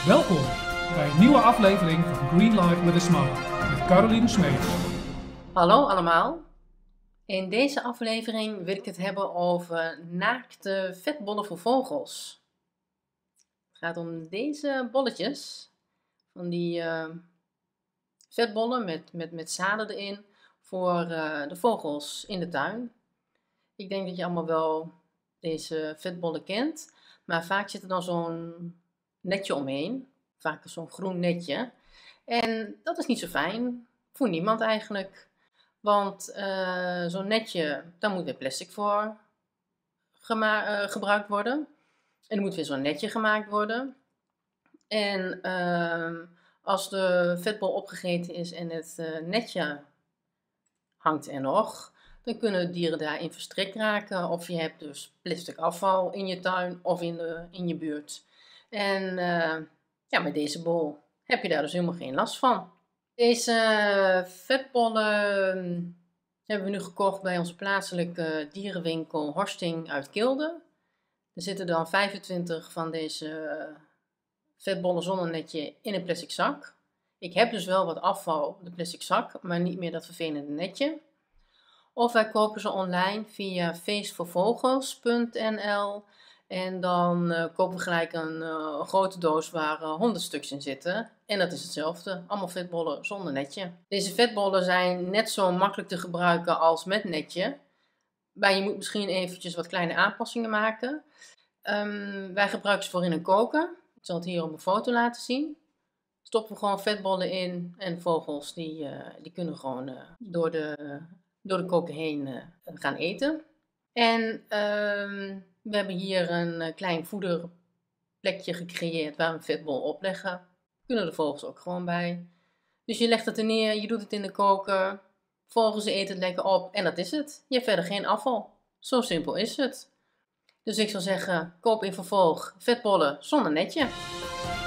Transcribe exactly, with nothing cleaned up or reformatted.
Welkom bij een nieuwe aflevering van Green Life with a Smile met Caroline Smeets. Hallo allemaal. In deze aflevering wil ik het hebben over naakte vetbollen voor vogels. Het gaat om deze bolletjes, van die uh, vetbollen met, met, met zaden erin voor uh, de vogels in de tuin. Ik denk dat je allemaal wel deze vetbollen kent, maar vaak zit er dan zo'n netje omheen, vaak zo'n groen netje. En dat is niet zo fijn, voor niemand eigenlijk. Want uh, zo'n netje, daar moet weer plastic voor gema- uh, gebruikt worden. En er moet weer zo'n netje gemaakt worden. En uh, als de vetbol opgegeten is en het uh, netje hangt er nog, dan kunnen dieren daarin verstrikt raken. Of je hebt dus plastic afval in je tuin of in, de, in je buurt. En uh, ja, met deze bol heb je daar dus helemaal geen last van. Deze vetbollen hebben we nu gekocht bij onze plaatselijke dierenwinkel Horsting uit Kilde. Er zitten dan vijfentwintig van deze vetbollen zonder netje in een plastic zak. Ik heb dus wel wat afval op de plastic zak, maar niet meer dat vervelende netje. Of wij kopen ze online via feestvoorvogels punt n l. En dan uh, kopen we gelijk een uh, grote doos waar uh, honderd stuks in zitten. En dat is hetzelfde. Allemaal vetbollen zonder netje. Deze vetbollen zijn net zo makkelijk te gebruiken als met netje. Maar je moet misschien eventjes wat kleine aanpassingen maken. Um, wij gebruiken ze voor in een koker. Ik zal het hier op een foto laten zien. Stoppen we gewoon vetbollen in. En vogels die, uh, die kunnen gewoon uh, door, de, uh, door de koker heen uh, gaan eten. En um, we hebben hier een klein voederplekje gecreëerd waar we een vetbol opleggen. Kunnen de vogels ook gewoon bij. Dus je legt het er neer, je doet het in de koker. Vogels eten het lekker op en dat is het. Je hebt verder geen afval. Zo simpel is het. Dus ik zou zeggen, koop in vervolg vetbollen zonder netje.